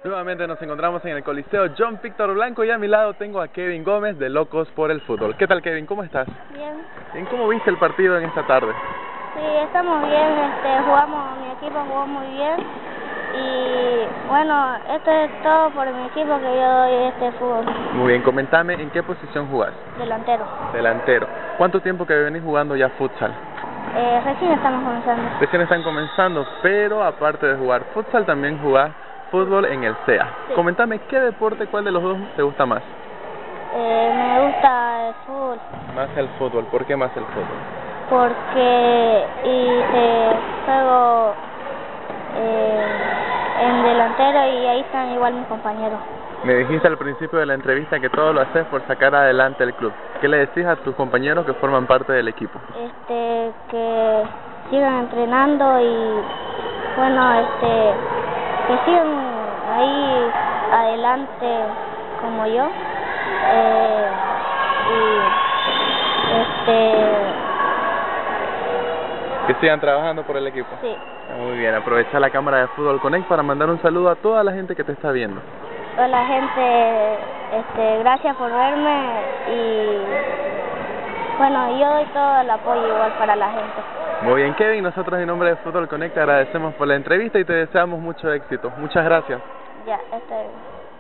Nuevamente nos encontramos en el Coliseo John Víctor Blanco y a mi lado tengo a Kevin Gómez de Locos por el Fútbol. ¿Qué tal, Kevin? ¿Cómo estás? Bien. Bien, ¿cómo viste el partido en esta tarde? Sí, estamos bien, mi equipo jugó muy bien y bueno, esto es todo por mi equipo que yo doy fútbol. Muy bien, comentame, ¿en qué posición jugás? Delantero. Delantero. ¿Cuánto tiempo que venís jugando ya futsal? Recién estamos comenzando. Recién están comenzando, pero aparte de jugar futsal también jugás fútbol en el CEA. Sí. Comentame, ¿qué deporte, cuál de los dos te gusta más? Me gusta el fútbol. Más el fútbol. ¿Por qué más el fútbol? Porque juego en delantero y ahí están igual mis compañeros. Me dijiste al principio de la entrevista que todo lo haces por sacar adelante el club. ¿Qué le decís a tus compañeros que forman parte del equipo? Que sigan entrenando y bueno, que sigan ahí adelante como yo. Que sigan trabajando por el equipo. Sí. Muy bien, aprovecha la cámara de Fútbol Connect para mandar un saludo a toda la gente que te está viendo. Hola gente, gracias por verme y bueno, yo doy todo el apoyo igual para la gente. Muy bien, Kevin, nosotros en nombre de Fútbol Connect te agradecemos por la entrevista y te deseamos mucho éxito. Muchas gracias. Ya,